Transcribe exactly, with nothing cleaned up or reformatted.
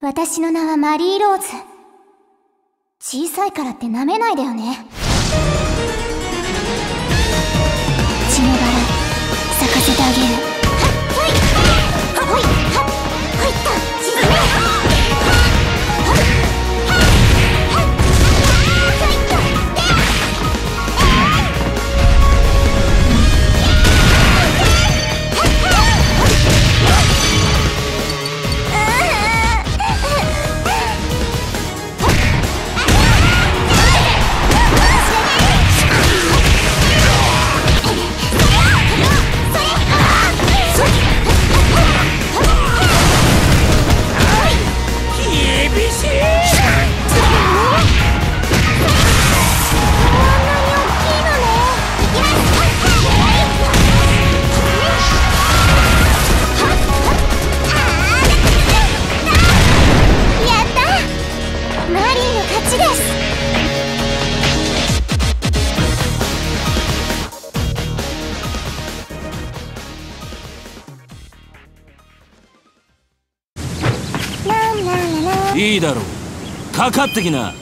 私の名はマリーローズ。小さいからって舐めないでよね。血のバラ咲かせてあげる。はっほいはっほいはっほいった沈めいいだろう、かかってきな。